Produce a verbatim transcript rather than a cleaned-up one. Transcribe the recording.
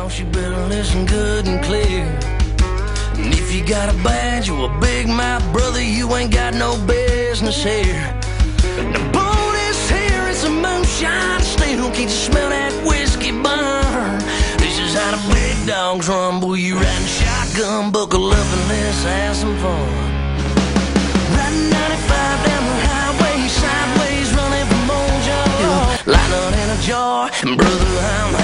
house, you better listen good and clear. And if you got a badge or a big mouth, brother, you ain't got no business here. The bonus here is some moonshine still. Can't you smell that whiskey burn? This is how the big dogs rumble. You riding shotgun, buckle up and let's have some fun. Riding ninety-five down the highway, sideways running from Mojo. Light out in a jar, and brother, I'm